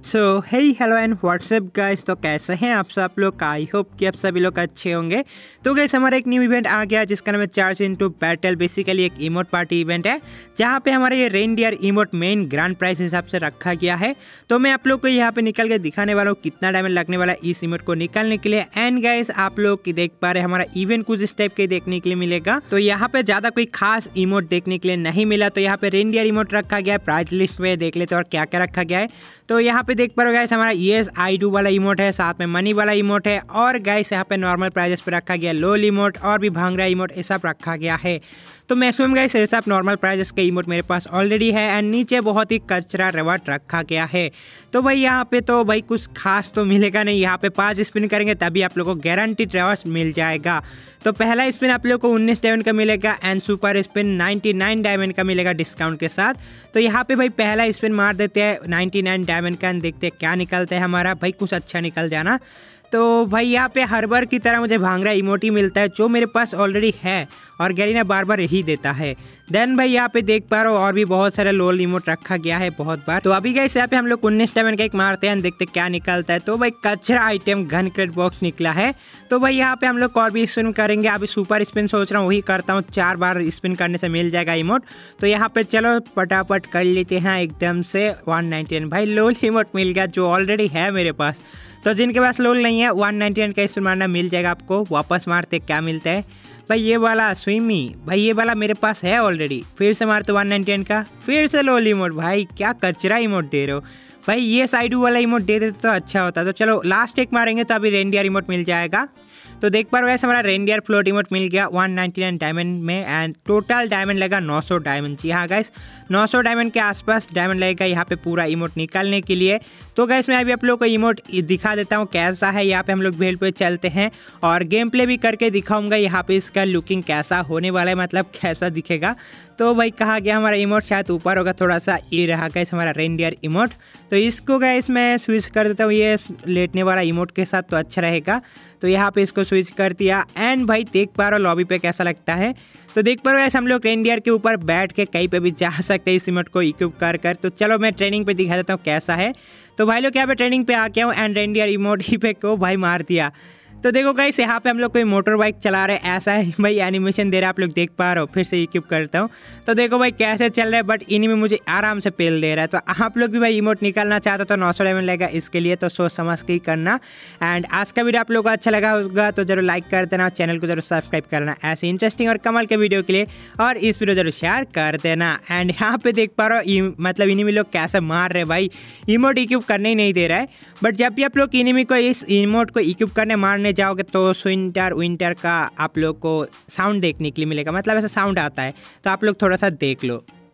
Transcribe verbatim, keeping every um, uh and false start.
So hey hello and what's up guys. तो कैसे हैं आप सब लोग? आई होप कि आप सभी लोग अच्छे होंगे। तो गाइस हमारा एक न्यू इवेंट आ गया जिसका नाम है चार्ज इनटू बैटल। बेसिकली एक इमोट पार्टी इवेंट है जहां पे हमारा ये reindeer emote main grand prize हिसाब से रखा गया है। तो मैं आप लोग को यहाँ पे निकल के दिखाने वाला हूँ कितना डायमंड लगने वाला है इस इमोट को निकालने के लिए। एंड गाइस आप लोग की देख पा रहे हैं हमारा इवेंट कुछ इस टाइप के देखने के लिए मिलेगा। तो यहाँ पे ज्यादा कोई खास इमोट देखने के लिए नहीं मिला। तो यहाँ पे रेनडियर इमोट रखा गया है। प्राइज लिस्ट में देख लेते हैं और क्या क्या रखा गया है। तो यहाँ पे देख पा रहे हो गाइस हमारा येस आई डू वाला इमोट है, साथ में मनी वाला इमोट है और गाइस यहाँ पे नॉर्मल प्राइजेस पे रखा गया लोल इमोट और भी भांगड़ा इमोट ये सब रखा गया है। तो मैक्सिमम गाइस ये सब नॉर्मल प्राइजेस के इमोट मेरे पास ऑलरेडी है। एंड नीचे बहुत ही कचरा रिवॉर्ड रखा गया है। तो भाई यहाँ पे तो भाई कुछ खास तो मिलेगा नहीं। यहाँ पे पाँच स्पिन करेंगे तभी आप लोगों को गारंटीड रिवॉर्ड मिल जाएगा। तो पहला स्पिन आप लोग को उन्नीस डायमंड का मिलेगा एंड सुपर स्पिन निन्यानवे डायमंड का मिलेगा डिस्काउंट के साथ। तो यहाँ पे भाई पहला स्पिन मार देते हैं निन्यानवे डायमंड का, देखते हैं क्या निकलता है हमारा। भाई कुछ अच्छा निकल जाना। तो भाई यहाँ पे हर बार की तरह मुझे भांगड़ा इमोटी मिलता है जो मेरे पास ऑलरेडी है और गैरीना बार बार यही देता है। देन भाई यहाँ पे देख पा रहे हो और भी बहुत सारे लोल इमोट रखा गया है बहुत बार। तो अभी गाइस यहाँ पे हम लोग उन्नीस डायमंड का एक मारते हैं, देखते क्या निकलता है। तो भाई कचरा आइटम गन क्रेट बॉक्स निकला है। तो भाई यहाँ पे हम लोग और भी स्पिन करेंगे। अभी सुपर स्पिन सोच रहा हूँ वही करता हूँ, चार बार स्पिन करने से मिल जाएगा इमोट। तो यहाँ पे चलो फटाफट कर लेते हैं एकदम से वन नाइनटी नाइन। भाई लोल इमोट मिल गया जो ऑलरेडी है मेरे पास। तो जिनके पास लोल नहीं है वन नाइनटी नाइन का स्पिन मारना मिल जाएगा आपको। वापस मारते क्या मिलता है भाई, ये वाला स्विमी। भाई ये वाला मेरे पास है ऑलरेडी। फिर से मारते वन नाइनटी नाइन का, फिर से लोल इमोट। भाई क्या कचरा इमोट दे रहे हो भाई। ये साइडू वाला इमोट दे देते तो अच्छा होता। तो चलो लास्ट एक मारेंगे तो अभी रेनडियर इमोट मिल जाएगा। तो देख पा रहे हो वैसे हमारा रेनडियर फ्लोट इमोट मिल गया वन नाइनटी नाइन डायमंड में एंड टोटल डायमंड लगा नौ सौ डायमंड। जी हाँ गाइस नौ सौ डायमंड के आसपास डायमंड लगेगा यहाँ पे पूरा इमोट निकालने के लिए। तो गाइस मैं अभी आप लोग को इमोट दिखा देता हूँ कैसा है। यहाँ पे हम लोग वेल पे चलते हैं और गेम प्ले भी करके दिखाऊंगा यहाँ पे इसका लुकिंग कैसा होने वाला है, मतलब कैसा दिखेगा। तो भाई कहा गया हमारा इमोट शायद ऊपर होगा थोड़ा सा, ये रहा गाइस हमारा रेनडियर इमोट। तो इसको गाइस मैं स्विच कर देता हूँ ये लेटने वाला इमोट के साथ तो अच्छा रहेगा। तो यहाँ पे इसको स्विच कर दिया एंड भाई देख पा रहे हो लॉबी पे कैसा लगता है। तो देख पा रहे हो ऐसे हम लोग रेनडियर के ऊपर बैठ के कहीं पे भी जा सकते हैं इस इमोट को इक्विप कर कर। तो चलो मैं ट्रेनिंग पे दिखा देता हूँ कैसा है। तो भाई लोग यहाँ पे ट्रेनिंग पे आ गया हूँ एंड रेनडियर इमोट ही पे को भाई मार दिया। तो देखो गाइस यहाँ पे हम लोग कोई मोटर बाइक चला रहे हैं, ऐसा है भाई एनिमेशन दे रहा है आप लोग देख पा रहे हो। फिर से इक्विप करता हूँ तो देखो भाई कैसे चल रहा है, बट इन्हीं में मुझे आराम से पेल दे रहा है। तो आप लोग भी भाई इमोट निकालना चाहते हो तो नौ सौ डायमंड लगेगा इसके लिए, तो सोच समझ के ही करना। एंड आज का वीडियो आप लोगों को अच्छा लगा होगा तो जरूर लाइक कर देना, चैनल को जरूर सब्सक्राइब करना ऐसे इंटरेस्टिंग और कमाल के वीडियो के लिए, और इस वीडियो जरूर शेयर कर देना। एंड यहाँ पे देख पा रहे हो मतलब इन्हीं में लोग कैसे मार रहे भाई, इमोट इक्विप करने ही नहीं दे रहा है। बट जब भी आप लोग इन्हीं को इस इमोट को इक्विप करने मारने जाओगे तो विंटर विंटर का आप लोग को साउंड देखने के लिए मिलेगा, मतलब ऐसा साउंड आता है तो आप लोग थोड़ा सा देख लो।